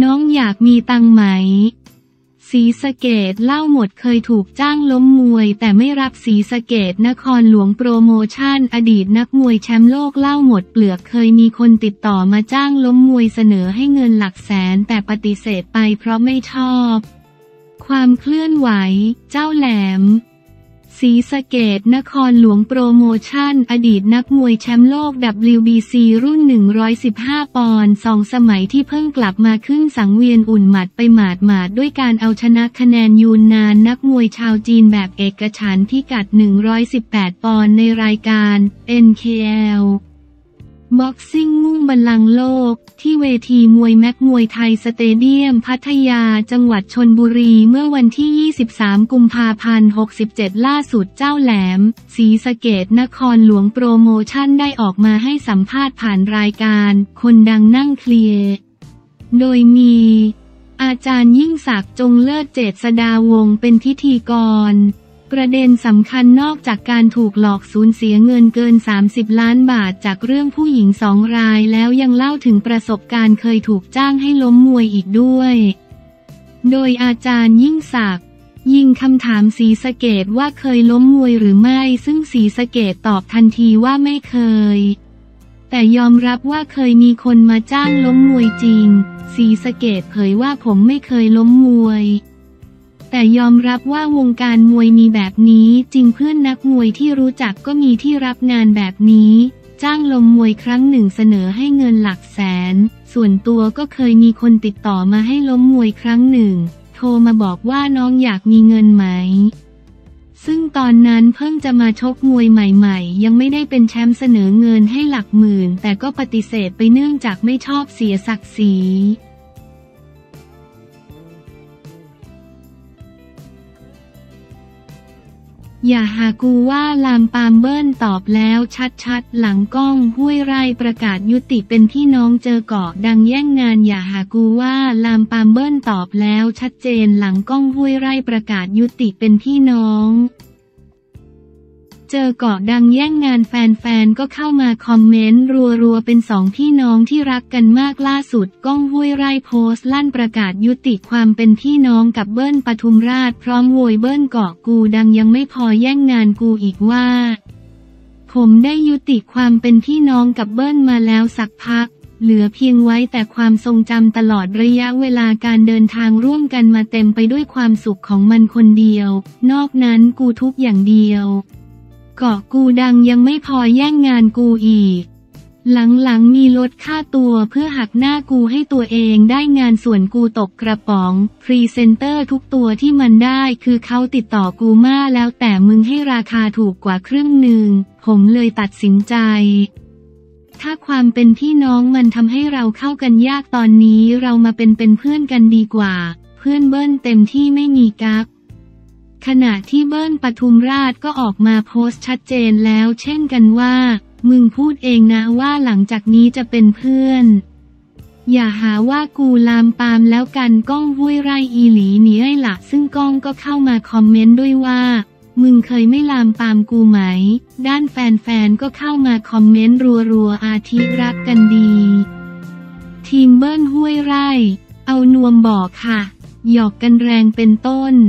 น้องอยากมีตังไหมศรีสะเกษเล่าหมดเคยถูกจ้างล้มมวยแต่ไม่รับศรีสะเกษนครหลวงโปรโมชั่นอดีตนักมวยแชมป์โลกเล่าหมดเปลือกเคยมีคนติดต่อมาจ้างล้มมวยเสนอให้เงินหลักแสนแต่ปฏิเสธไปเพราะไม่ชอบความเคลื่อนไหวเจ้าแหลมศรีสะเกษนครหลวงโปรโมชั่นอดีตนักมวยแชมป์โลก WBC รุ่น115 ปอนด์2 สมัยที่เพิ่งกลับมาขึ้นสังเวียนอุ่นหมัดไปหมาดด้วยการเอาชนะคะแนนยูนนานนักมวยชาวจีนแบบเอกฉันท์พิกัด118 ปอนด์ในรายการ NKLบ็อกซิ่งมุ่งบัลลังก์โลกที่เวทีมวยแม็กมวยไทยสเตเดียมพัทยาจังหวัดชลบุรีเมื่อวันที่23 กุมภาพันธ์ 67ล่าสุดเจ้าแหลมศรีสะเกษนครหลวงโปรโมชั่นได้ออกมาให้สัมภาษณ์ผ่านรายการคนดังนั่งเคลียร์โดยมีอาจารย์ยิ่งศักดิ์จงเลิศเจษฎาวงศ์เป็นพิธีกรประเด็นสำคัญนอกจากการถูกหลอกสูญเสียเงินเกิน30 ล้านบาทจากเรื่องผู้หญิง2 รายแล้วยังเล่าถึงประสบการณ์เคยถูกจ้างให้ล้มมวยอีกด้วยโดยอาจารย์ยิ่งศักดิ์ยิงคำถามศรีสะเกษว่าเคยล้มมวยหรือไม่ซึ่งศรีสะเกษตอบทันทีว่าไม่เคยแต่ยอมรับว่าเคยมีคนมาจ้างล้มมวยจริงศรีสะเกษเผยว่าผมไม่เคยล้มมวยแต่ยอมรับว่าวงการมวยมีแบบนี้จริงเพื่อนนักมวยที่รู้จักก็มีที่รับงานแบบนี้จ้างล้มมวยครั้งหนึ่งเสนอให้เงินหลักแสนส่วนตัวก็เคยมีคนติดต่อมาให้ล้มมวยครั้งหนึ่งโทรมาบอกว่าน้องอยากมีเงินไหมซึ่งตอนนั้นเพิ่งจะมาชกมวยใหม่ๆยังไม่ได้เป็นแชมป์เสนอเงินให้หลักหมื่นแต่ก็ปฏิเสธไปเนื่องจากไม่ชอบเสียศักดิ์ศรีอย่าหากูว่าลามปามเบิ้ลตอบแล้วชัดๆหลังกล้องห้วยไร่ประกาศยุติเป็นพี่น้องเจอเกาะดังแย่งงานอย่าหากูว่าลามปามเบิ้ลตอบแล้วชัดเจนหลังกล้องห้วยไร่ประกาศยุติเป็นพี่น้องเจอเกาะดังแย่งงานแฟนๆก็เข้ามาคอมเมนต์รัวๆเป็น2 พี่น้องที่รักกันมากล่าสุดก้องห้วยไร่โพสต์ลั่นประกาศยุติความเป็นพี่น้องกับเบิ้ลปทุมราชพร้อมโวยเบิ้ลเกาะกูดังยังไม่พอแย่งงานกูอีกว่าผมได้ยุติความเป็นพี่น้องกับเบิ้ลมาแล้วสักพักเหลือเพียงไว้แต่ความทรงจำตลอดระยะเวลาการเดินทางร่วมกันมาเต็มไปด้วยความสุขของมันคนเดียวนอกนั้นกูทุกอย่างเดียวเกาะกูดังยังไม่พอแย่งงานกูอีกหลังๆมีลดค่าตัวเพื่อหักหน้ากูให้ตัวเองได้งานส่วนกูตกกระป๋องพรีเซนเตอร์ทุกตัวที่มันได้คือเขาติดต่อกูมาแล้วแต่มึงให้ราคาถูกกว่าครึ่งหนึ่งผมเลยตัดสินใจถ้าความเป็นพี่น้องมันทำให้เราเข้ากันยากตอนนี้เรามาเป็นเพื่อนกันดีกว่าเพื่อนเบิ้ลเต็มที่ไม่มีกั๊กขณะที่เบิ้ลปทุมราชก็ออกมาโพสต์ชัดเจนแล้วเช่นกันว่ามึงพูดเองนะว่าหลังจากนี้จะเป็นเพื่อนอย่าหาว่ากูลามปามแล้วกันก้องห้วยไร่อีหลีหนีไอ้ละซึ่งก้องก็เข้ามาคอมเมนต์ด้วยว่ามึงเคยไม่ลามปามกูไหมด้านแฟนๆก็เข้ามาคอมเมนต์รัวๆอาทิรักกันดีทีมเบิ้ลห้วยไร่เอานวมบอกค่ะหยอกกันแรงเป็นต้น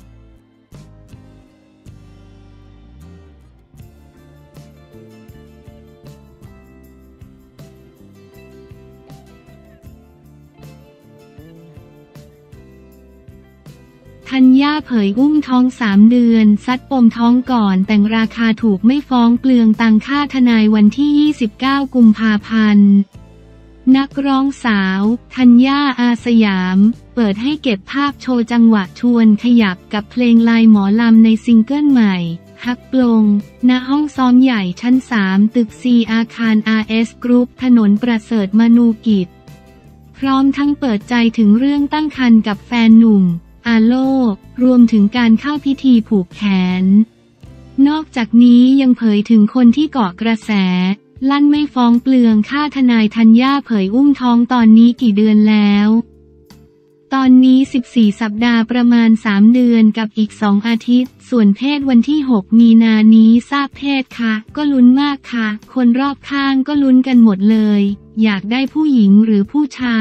ธัญญาเผยอุ้มท้อง3 เดือนซัดปมท้องก่อนแต่งราคาถูกไม่ฟ้องเปลืองตังค่าทนายวันที่29 กุมภาพันธ์นักร้องสาวธัญญาอาสยามเปิดให้เก็บภาพโชว์จังหวะชวนขยับกับเพลงลายหมอลำในซิงเกิลใหม่ฮักปลงณห้องซ้อมใหญ่ชั้น3ตึก C อาคาร RS Group ถนนประเสริฐมนูกิจพร้อมทั้งเปิดใจถึงเรื่องตั้งครรภ์กับแฟนหนุ่มอาโลรวมถึงการเข้าพิธีผูกแขนนอกจากนี้ยังเผยถึงคนที่เกาะกระแสลั่นไม่ฟ้องเปลืองค่าทนายธัญญาเผยอุ้มท้องตอนนี้กี่เดือนแล้วตอนนี้14 สัปดาห์ประมาณ3 เดือนกับอีก2 อาทิตย์ส่วนเพศวันที่6 มีนานี้ทราบเพศค่ะก็ลุ้นมากค่ะคนรอบข้างก็ลุ้นกันหมดเลยอยากได้ผู้หญิงหรือผู้ชาย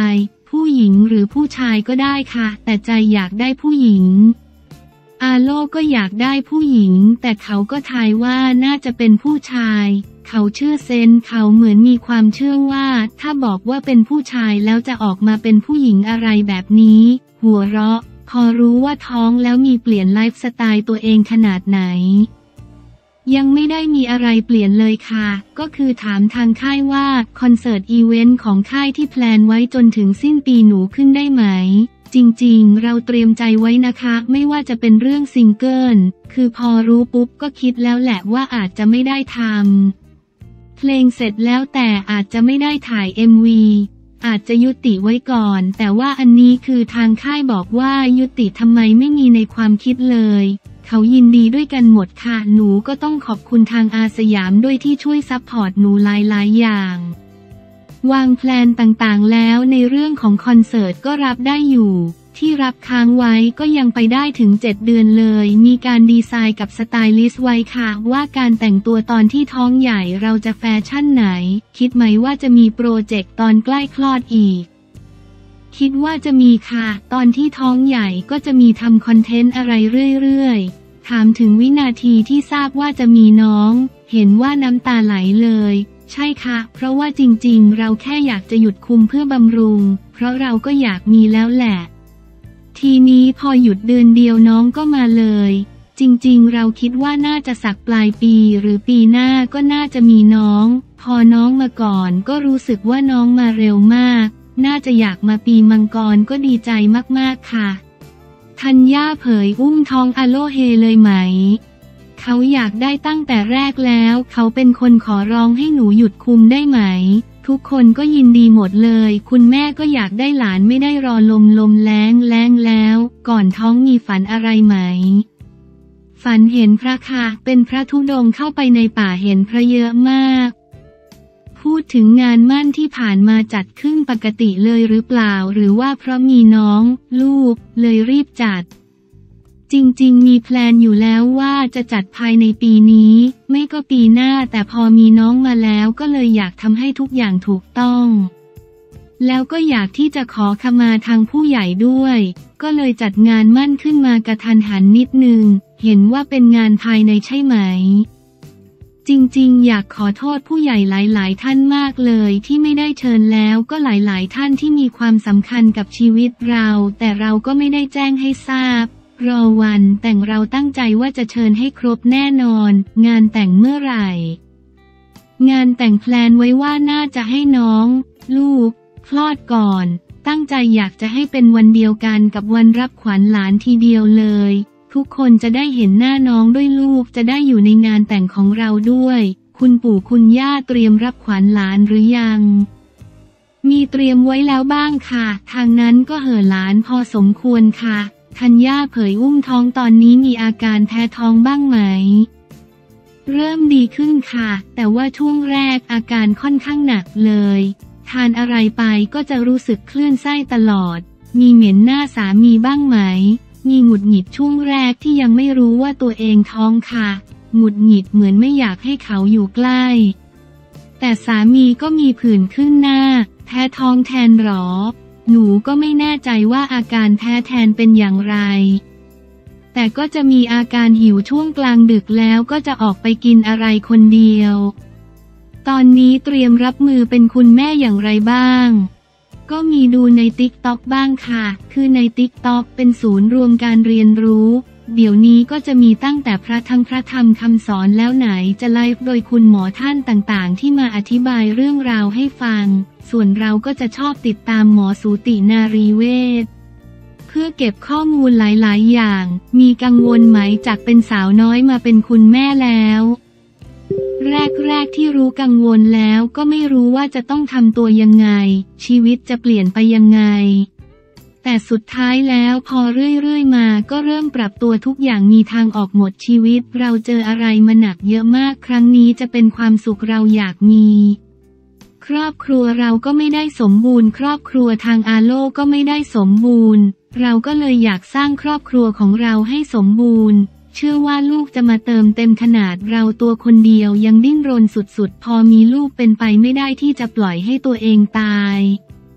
ผู้หญิงหรือผู้ชายก็ได้ค่ะแต่ใจอยากได้ผู้หญิงอาโลก็อยากได้ผู้หญิงแต่เขาก็ทายว่าน่าจะเป็นผู้ชายเขาเชื่อเซนส์เขาเหมือนมีความเชื่อว่าถ้าบอกว่าเป็นผู้ชายแล้วจะออกมาเป็นผู้หญิงอะไรแบบนี้หัวเราะพอรู้ว่าท้องแล้วมีเปลี่ยนไลฟ์สไตล์ตัวเองขนาดไหนยังไม่ได้มีอะไรเปลี่ยนเลยค่ะก็คือถามทางค่ายว่าคอนเสิร์ตอีเวนต์ของค่ายที่แพลนไว้จนถึงสิ้นปีหนูขึ้นได้ไหมจริงๆเราเตรียมใจไว้นะคะไม่ว่าจะเป็นเรื่องซิงเกิลคือพอรู้ปุ๊บก็คิดแล้วแหละว่าอาจจะไม่ได้ทำเพลงเสร็จแล้วแต่อาจจะไม่ได้ถ่าย MV อาจจะยุติไว้ก่อนแต่ว่าอันนี้คือทางค่ายบอกว่ายุติทำไมไม่มีในความคิดเลยเขายินดีด้วยกันหมดค่ะหนูก็ต้องขอบคุณทางอาสยามด้วยที่ช่วยซัพพอร์ตหนูหลายๆอย่างวางแพลนต่างๆแล้วในเรื่องของคอนเสิร์ตก็รับได้อยู่ที่รับค้างไว้ก็ยังไปได้ถึง7 เดือนเลยมีการดีไซน์กับสไตลิสต์ไว้ค่ะว่าการแต่งตัวตอนที่ท้องใหญ่เราจะแฟชั่นไหนคิดไหมว่าจะมีโปรเจกต์ตอนใกล้คลอดอีกคิดว่าจะมีค่ะตอนที่ท้องใหญ่ก็จะมีทำคอนเทนต์อะไรเรื่อยๆถามถึงวินาทีที่ทราบว่าจะมีน้องเห็นว่าน้ำตาไหลเลยใช่ค่ะเพราะว่าจริงๆเราแค่อยากจะหยุดคุมเพื่อบำรุงเพราะเราก็อยากมีแล้วแหละทีนี้พอหยุดเดือนเดียวน้องก็มาเลยจริงๆเราคิดว่าน่าจะสักปลายปีหรือปีหน้าก็น่าจะมีน้องพอน้องมาก่อนก็รู้สึกว่าน้องมาเร็วมากน่าจะอยากมาปีมังกรก็ดีใจมากๆค่ะธัญญาเผยอุ้มท้องอโลเฮเลยไหมเขาอยากได้ตั้งแต่แรกแล้วเขาเป็นคนขอร้องให้หนูหยุดคุมได้ไหมทุกคนก็ยินดีหมดเลยคุณแม่ก็อยากได้หลานไม่ได้รอลมแล้งแล้วก่อนท้องมีฝันอะไรไหมฝันเห็นพระค่ะเป็นพระธุดงค์เข้าไปในป่าเห็นพระเยอะมากพูดถึงงานมั่นที่ผ่านมาจัดขึ้นปกติเลยหรือเปล่าหรือว่าเพราะมีน้องลูกเลยรีบจัดจริงๆมีแพลนอยู่แล้วว่าจะจัดภายในปีนี้ไม่ก็ปีหน้าแต่พอมีน้องมาแล้วก็เลยอยากทำให้ทุกอย่างถูกต้องแล้วก็อยากที่จะขอขมาทางผู้ใหญ่ด้วยก็เลยจัดงานมั่นขึ้นมากระทันหันนิดนึงเห็นว่าเป็นงานภายในใช่ไหมจริงๆอยากขอโทษผู้ใหญ่หลายๆท่านมากเลยที่ไม่ได้เชิญแล้วก็หลายๆท่านที่มีความสำคัญกับชีวิตเราแต่เราก็ไม่ได้แจ้งให้ทราบรอวันแต่งเราตั้งใจว่าจะเชิญให้ครบแน่นอนงานแต่งเมื่อไหร่งานแต่งแพลนไว้ว่าน่าจะให้น้องลูกคลอดก่อนตั้งใจอยากจะให้เป็นวันเดียวกันกับวันรับขวัญหลานทีเดียวเลยทุกคนจะได้เห็นหน้าน้องด้วยลูกจะได้อยู่ในงานแต่งของเราด้วยคุณปู่คุณย่าเตรียมรับขวัญหลานหรือยังมีเตรียมไว้แล้วบ้างค่ะทางนั้นก็เห่อหลานพอสมควรค่ะธัญญาเผยอุ้มท้องตอนนี้มีอาการแพ้ท้องบ้างไหมเริ่มดีขึ้นค่ะแต่ว่าช่วงแรกอาการค่อนข้างหนักเลยทานอะไรไปก็จะรู้สึกคลื่นไส้ตลอดมีเหม็นหน้าสามีบ้างไหมมีหงุดหงิดช่วงแรกที่ยังไม่รู้ว่าตัวเองท้องค่ะหงุดหงิดเหมือนไม่อยากให้เขาอยู่ใกล้แต่สามีก็มีผื่นขึ้นหน้าแพ้ท้องแทนหรอหนูก็ไม่แน่ใจว่าอาการแพ้แทนเป็นอย่างไรแต่ก็จะมีอาการหิวช่วงกลางดึกแล้วก็จะออกไปกินอะไรคนเดียวตอนนี้เตรียมรับมือเป็นคุณแม่อย่างไรบ้างก็มีดูใน TikTok บ้างค่ะคือใน TikTok เป็นศูนย์รวมการเรียนรู้เดี๋ยวนี้ก็จะมีตั้งแต่พระธรรมคำสอนแล้วไหนจะไลฟ์โดยคุณหมอท่านต่างๆที่มาอธิบายเรื่องราวให้ฟังส่วนเราก็จะชอบติดตามหมอสูตินารีเวชเพื่อเก็บข้อมูลหลายๆอย่างมีกังวลไหมจากเป็นสาวน้อยมาเป็นคุณแม่แล้วแรกที่รู้กังวลแล้วก็ไม่รู้ว่าจะต้องทำตัวยังไงชีวิตจะเปลี่ยนไปยังไงแต่สุดท้ายแล้วพอเรื่อยๆมาก็เริ่มปรับตัวทุกอย่างมีทางออกหมดชีวิตเราเจออะไรมาหนักเยอะมากครั้งนี้จะเป็นความสุขเราอยากมีครอบครัวเราก็ไม่ได้สมบูรณ์ครอบครัวทางอาโลก็ไม่ได้สมบูรณ์เราก็เลยอยากสร้างครอบครัวของเราให้สมบูรณ์เชื่อว่าลูกจะมาเติมเต็มขนาดเราตัวคนเดียวยังดิ้นรนสุดๆพอมีลูกเป็นไปไม่ได้ที่จะปล่อยให้ตัวเองตาย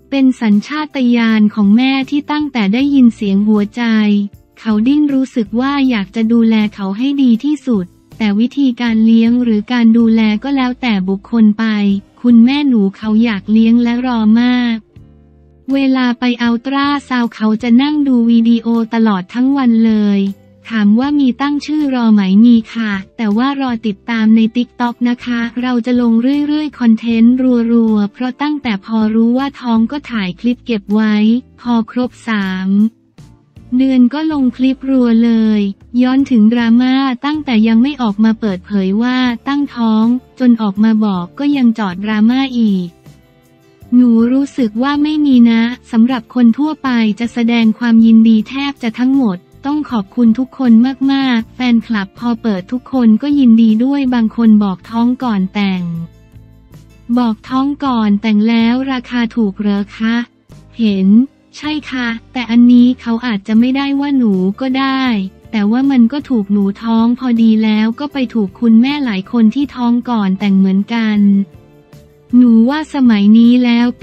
เป็นสัญชาตญาณของแม่ที่ตั้งแต่ได้ยินเสียงหัวใจเขาดิ้นรู้สึกว่าอยากจะดูแลเขาให้ดีที่สุดแต่วิธีการเลี้ยงหรือการดูแลก็แล้วแต่บุคคลไปคุณแม่หนูเขาอยากเลี้ยงและรอมากเวลาไปอัลตราซาวด์เขาจะนั่งดูวิดีโอตลอดทั้งวันเลยถามว่ามีตั้งชื่อรอไหมมีค่ะแต่ว่ารอติดตามใน TikTok นะคะเราจะลงเรื่อยๆคอนเทนต์รัวๆเพราะตั้งแต่พอรู้ว่าท้องก็ถ่ายคลิปเก็บไว้พอครบ3 เดือนก็ลงคลิปรัวเลยย้อนถึงดราม่าตั้งแต่ยังไม่ออกมาเปิดเผยว่าตั้งท้องจนออกมาบอกก็ยังจอดดราม่าอีกหนูรู้สึกว่าไม่มีนะสำหรับคนทั่วไปจะแสดงความยินดีแทบจะทั้งหมดต้องขอบคุณทุกคนมากๆแฟนคลับพอเปิดทุกคนก็ยินดีด้วยบางคนบอกท้องก่อนแต่งบอกท้องก่อนแต่งแล้วราคาถูกเหรอคะเห็นใช่ค่ะแต่อันนี้เขาอาจจะไม่ได้ว่าหนูก็ได้แต่ว่ามันก็ถูกหนูท้องพอดีแล้วก็ไปถูกคุณแม่หลายคนที่ท้องก่อนแต่งเหมือนกันหนูว่าสมัยนี้แล้วปี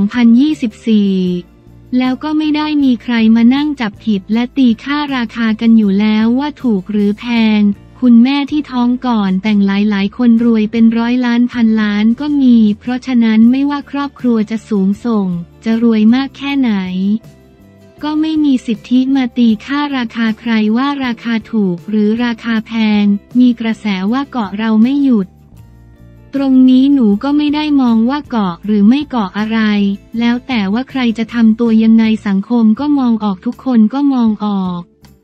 2024 แล้วก็ไม่ได้มีใครมานั่งจับผิดและตีค่าราคากันอยู่แล้วว่าถูกหรือแพงคุณแม่ที่ท้องก่อนแต่งหลายคนรวยเป็นร้อยล้านพันล้านก็มีเพราะฉะนั้นไม่ว่าครอบครัวจะสูงส่งจะรวยมากแค่ไหนก็ไม่มีสิทธิมาตีค่าราคาใครว่าราคาถูกหรือราคาแพงมีกระแสว่าเกาะเราไม่หยุดตรงนี้หนูก็ไม่ได้มองว่าเกาะหรือไม่เกาะอะไรแล้วแต่ว่าใครจะทำตัวยังไงสังคมก็มองออกทุกคนก็มองออก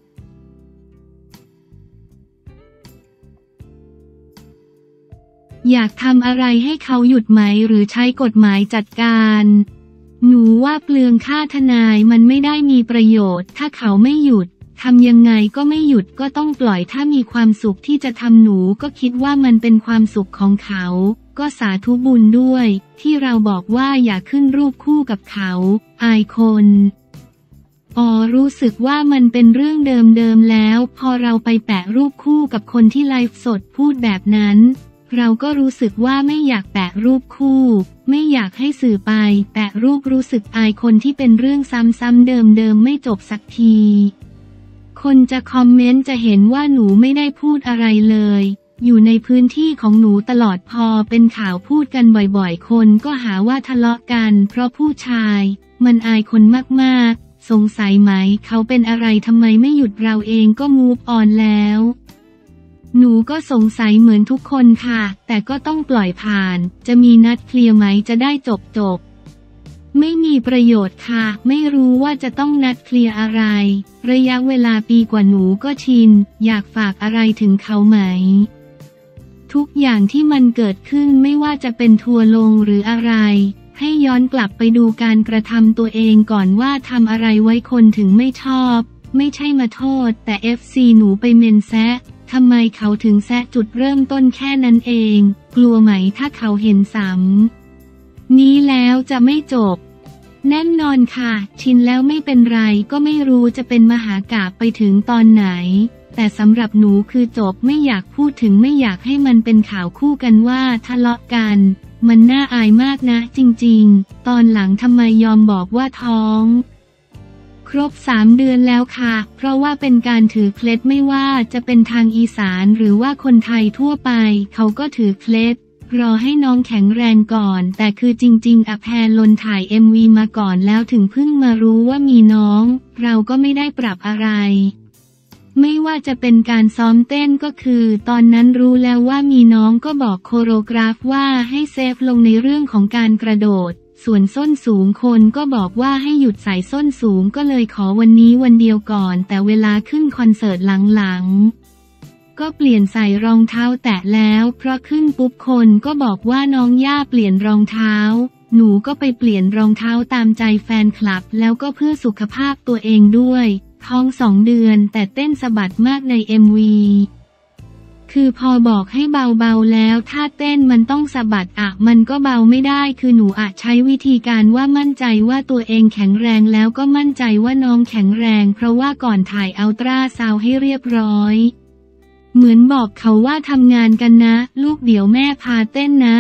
อยากทำอะไรให้เขาหยุดไหมหรือใช้กฎหมายจัดการหนูว่าเปลืองค่าทนายมันไม่ได้มีประโยชน์ถ้าเขาไม่หยุดทำยังไงก็ไม่หยุดก็ต้องปล่อยถ้ามีความสุขที่จะทำหนูก็คิดว่ามันเป็นความสุขของเขาก็สาธุบุญด้วยที่เราบอกว่าอย่าขึ้นรูปคู่กับเขาอายคนรู้สึกว่ามันเป็นเรื่องเดิมแล้วพอเราไปแปะรูปคู่กับคนที่ไลฟ์สดพูดแบบนั้นเราก็รู้สึกว่าไม่อยากแปะรูปคู่ไม่อยากให้สื่อไปแปะรูปรู้สึกอายคนที่เป็นเรื่องซ้ำๆเดิมไม่จบสักทีคนจะคอมเมนต์จะเห็นว่าหนูไม่ได้พูดอะไรเลยอยู่ในพื้นที่ของหนูตลอดพอเป็นข่าวพูดกันบ่อยๆคนก็หาว่าทะเลาะกันเพราะผู้ชายมันอายคนมากๆสงสัยไหมเขาเป็นอะไรทำไมไม่หยุดเราเองก็มูฟออนแล้วหนูก็สงสัยเหมือนทุกคนค่ะแต่ก็ต้องปล่อยผ่านจะมีนัดเคลียร์ไหมจะได้จบไม่มีประโยชน์ค่ะไม่รู้ว่าจะต้องนัดเคลียร์อะไรระยะเวลาปีกว่าหนูก็ชินอยากฝากอะไรถึงเขาไหมทุกอย่างที่มันเกิดขึ้นไม่ว่าจะเป็นทัวร์ลงหรืออะไรให้ย้อนกลับไปดูการกระทำตัวเองก่อนว่าทำอะไรไว้คนถึงไม่ชอบไม่ใช่มาโทษแต่ FC หนูไปเมนแซะทำไมเขาถึงแซะจุดเริ่มต้นแค่นั้นเองกลัวไหมถ้าเขาเห็นซ้ำนี้แล้วจะไม่จบแน่นอนค่ะชินแล้วไม่เป็นไรก็ไม่รู้จะเป็นมหากาพย์ไปถึงตอนไหนแต่สำหรับหนูคือจบไม่อยากพูดถึงไม่อยากให้มันเป็นข่าวคู่กันว่าทะเลาะกันมันน่าอายมากนะจริงๆตอนหลังทำไมยอมบอกว่าท้องครบ3 เดือนแล้วค่ะเพราะว่าเป็นการถือเคล็ดไม่ว่าจะเป็นทางอีสานหรือว่าคนไทยทั่วไปเขาก็ถือเคล็ดรอให้น้องแข็งแรงก่อนแต่คือจริงๆแพรลนถ่าย MV มาก่อนแล้วถึงเพิ่งมารู้ว่ามีน้องเราก็ไม่ได้ปรับอะไรไม่ว่าจะเป็นการซ้อมเต้นก็คือตอนนั้นรู้แล้วว่ามีน้องก็บอกโคโรกราฟว่าให้เซฟลงในเรื่องของการกระโดดส่วนส้นสูงคนก็บอกว่าให้หยุดใส่ส้นสูงก็เลยขอวันนี้วันเดียวก่อนแต่เวลาขึ้นคอนเสิร์ตหลังๆก็เปลี่ยนใส่รองเท้าแตะแล้วเพราะขึ้นปุ๊บคนก็บอกว่าน้องย่าเปลี่ยนรองเท้าหนูก็ไปเปลี่ยนรองเท้าตามใจแฟนคลับแล้วก็เพื่อสุขภาพตัวเองด้วยท้อง2 เดือนแต่เต้นสะบัดมากใน MV คือพอบอกให้เบาๆแล้วถ้าเต้นมันต้องสะบัดมันก็เบาไม่ได้คือหนูใช้วิธีการว่ามั่นใจว่าตัวเองแข็งแรงแล้วก็มั่นใจว่าน้องแข็งแรงเพราะว่าก่อนถ่ายอัลตราซาวด์ให้เรียบร้อยเหมือนบอกเขาว่าทำงานกันนะลูกเดี๋ยวแม่พาเต้นนะ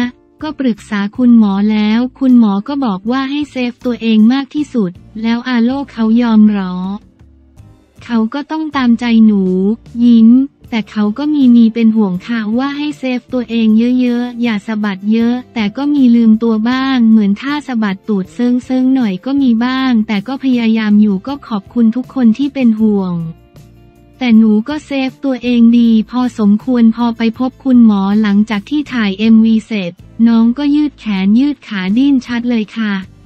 ก็ปรึกษาคุณหมอแล้วคุณหมอก็บอกว่าให้เซฟตัวเองมากที่สุดแล้วอาโลเขายอมหรอเขาก็ต้องตามใจหนูยิ้มแต่เขาก็มีเป็นห่วงค่ะว่าให้เซฟตัวเองเยอะๆอย่าสะบัดเยอะแต่ก็มีลืมตัวบ้างเหมือนท่าสะบัดตูดเซิงหน่อยก็มีบ้างแต่ก็พยายามอยู่ก็ขอบคุณทุกคนที่เป็นห่วงแต่หนูก็เซฟตัวเองดีพอสมควรพอไปพบคุณหมอหลังจากที่ถ่าย MV เสร็จน้องก็ยืดแขนยืดขาดิ้นชัดเลยค่ะ